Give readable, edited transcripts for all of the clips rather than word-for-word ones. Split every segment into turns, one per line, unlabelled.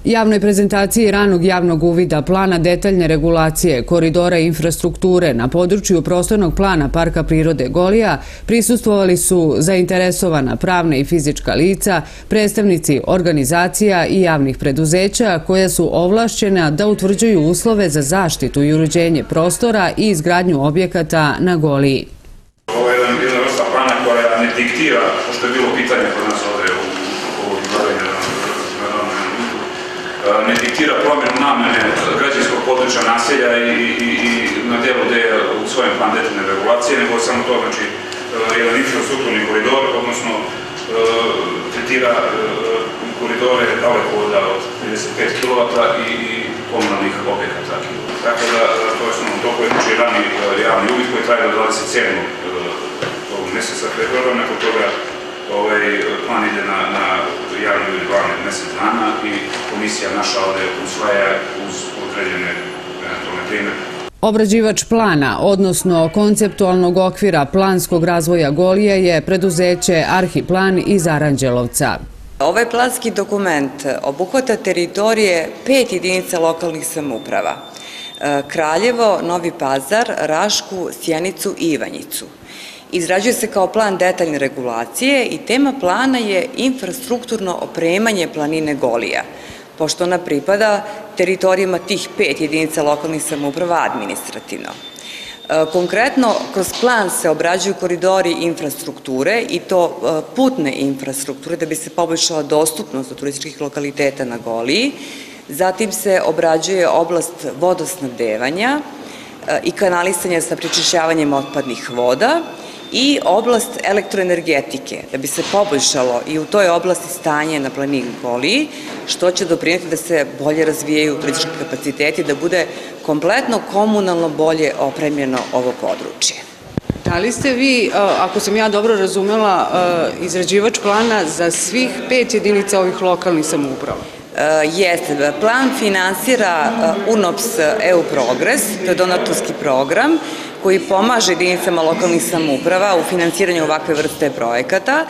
Javnoj prezentaciji ranog javnog uvida plana detaljne regulacije koridora i infrastrukture na području prostornog plana Parka prirode Golija prisustvovali su zainteresovana pravna i fizička lica, predstavnici organizacija i javnih preduzeća koja su ovlašćena da utvrđuju uslove za zaštitu i uređenje prostora i izgradnju objekata na Goliji.
Ovo je jedna vrsta plana koja ne diktira, pošto je bilo pitanje kod nas ovdje ne diktira promjenu namjene građevinskog područja naselja i na delu gdje je usvojen plan detaljne regulacije, nego samo to, znači, jedan infrastrukturni koridor, odnosno tretira koridore dalekovoda od 35 kW i komunalnih objekata. Tako da to je osnovno toliko je rani javni uvid koji traje do 27. ovog mjeseca februara, nakon toga plan ide na javni uvid 12 mjesec dana i komisija naša ovdje usvaja uz određene eventualne primjedbe.
Obrađivač plana, odnosno konceptualnog okvira planskog razvoja Golije je preduzeće Arhiplan iz Aranđelovca.
Ovaj planski dokument obuhvata teritorije 5 jedinica lokalnih samouprava: Kraljevo, Novi Pazar, Rašku, Sjenicu i Ivanjicu. Izrađuje se kao plan detaljne regulacije i tema plana je infrastrukturno opremanje planine Golija, pošto ona pripada teritorijama tih 5 jedinica lokalnih samouprava administrativno. Konkretno, kroz plan se obrađuju koridori infrastrukture i to putne infrastrukture da bi se poboljšala dostupnost do turističkih lokaliteta na Goliji. Zatim se obrađuje oblast vodosnabdevanja i kanalisanja sa prečišćavanjem otpadnih voda i oblast elektroenergetike, da bi se poboljšalo i u toj oblasti stanje na planini Goliji, što će doprinijeti da se bolje razvijaju turistički kapaciteti, da bude kompletno komunalno bolje opremljeno ovo područje.
Da li ste vi, ako sam ja dobro razumela, izrađivač plana za svih 5 jedinica ovih lokalnih samouprava?
Jeste. Plan finansira UNOPS EU Progres, to je donatorski program koji pomaže jedinicama lokalnih samouprava u finansiranju ovakve vrste projekata.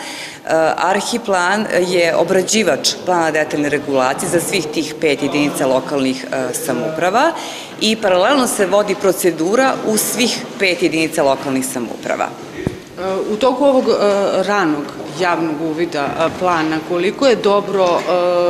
Arhiplan je obrađivač plana detaljne regulacije za svih tih 5 jedinica lokalnih samouprava i paralelno se vodi procedura u svih 5 jedinica lokalnih samouprava.
U toku ovog ranog javnog uvida plana, koliko je dobro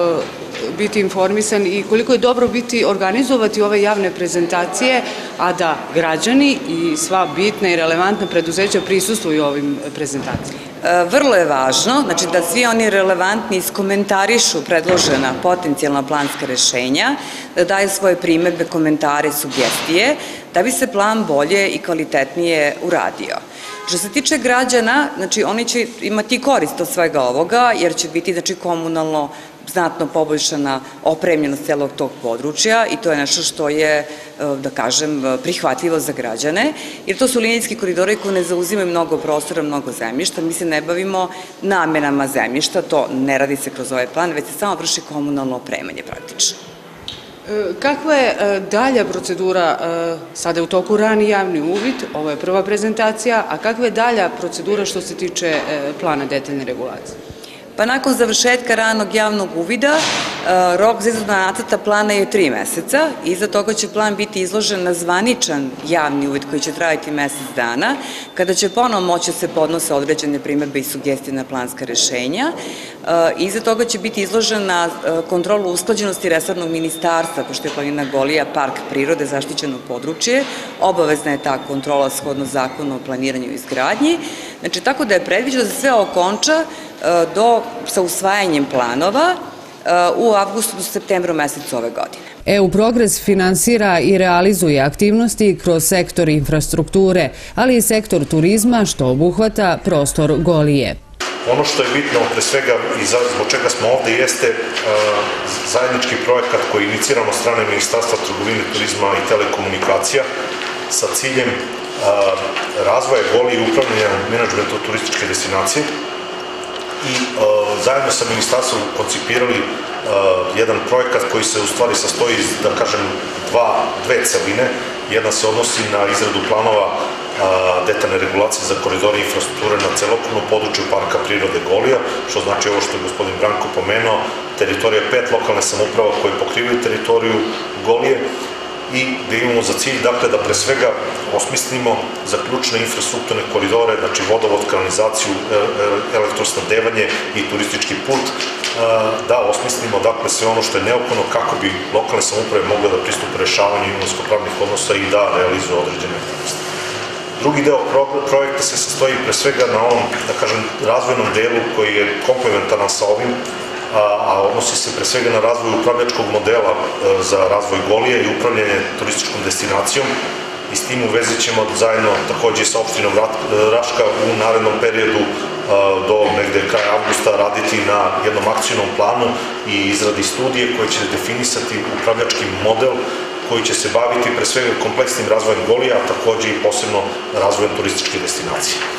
biti informisan i koliko je dobro biti organizovati ove javne prezentacije, a da građani i sva bitna i relevantna preduzeća prisustvuju ovim prezentacijama?
Vrlo je važno, znači da svi oni relevantni iskomentarišu predložena potencijalna planska rešenja, da daju svoje primedbe, komentare, sugestije, da bi se plan bolje i kvalitetnije uradio. Što se tiče građana, znači oni će imati korist od svega ovoga, jer će biti, znači, komunalno znatno poboljšana opremljenost celog tog područja i to je nešto što je, da kažem, prihvatljivo za građane, jer to su linijski koridori koji ne zauzimaju mnogo prostora, mnogo zemljišta. Mi se ne bavimo namenama zemljišta, to ne radi se kroz ovaj plan, već se samo vrši komunalno opremanje praktično.
Kakva je dalja procedura, sada je u toku rani javni uvid, ovo je prva prezentacija, a kakva je dalja procedura što se tiče plana detaljne regulacije?
Pa nakon završetka ranog javnog uvida, rok za izradu nacrta plana je 3 meseca. Iza toga će plan biti izložen na zvaničan javni uvid koji će trajati mesec dana, kada će ponovo moći da se podnose određene primedbe i sugestije na planska rešenja. Iza toga će biti izložen na kontrolu usklađenosti resornog ministarstva, pošto je planina Golija park prirode, zaštićeno područje. Obavezna je ta kontrola shodno zakonu o planiranju i izgradnji. Znači, tako da je predviđeno da se sve okonča sa usvajanjem planova u avgustu do septembru mesecu ove godine.
EU Progres finansira i realizuje aktivnosti kroz sektor infrastrukture, ali i sektor turizma, što obuhvata prostor Golije.
Ono što je bitno, pre svega i zbog čega smo ovde, jeste zajednički projekat koji je iniciran od strane Ministarstva trgovine, turizma i telekomunikacija sa ciljem razvoja Golije i upravljanja menadžmentu turističke destinacije. I zajedno sa ministarstvom koncipirali jedan projekat koji se u stvari sastoji iz, da kažem, dve celine. Jedna se odnosi na izradu planova detaljne regulacije za koridore infrastrukture na celokupnom području Parka prirode Golija, što znači ovo što je gospodin Branko pomenuo, teritorija 5 lokalne samouprava koje pokrivaju teritoriju Golije i da imamo za cilj, dakle, da pre svega osmislimo za ključne infrastrukturne koridore, znači vodovod, kanalizaciju, elektrosnabdevanje i turistički put, da osmislimo, dakle, sve ono što je neophodno kako bi lokalne samouprave mogle da pristupe rešavanju imovinsko-pravnih odnosa i da realizuju određene aktivnosti. Drugi deo projekta se sastoji pre svega na onom, da kažem, razvojnom delu koji je komplementaran sa ovim, a odnosi se pre svega na razvoj upravljačkog modela za razvoj Golije i upravljanje turističkom destinacijom i s tim u vezi ćemo zajedno takođe sa opštinom Raška u narednom periodu do negde kraja avgusta raditi na jednom akcijnom planu i izradi studije koje će definisati upravljački model koji će se baviti pre svega kompleksnim razvojem Golija, a takođe i posebno razvojem turističke destinacije.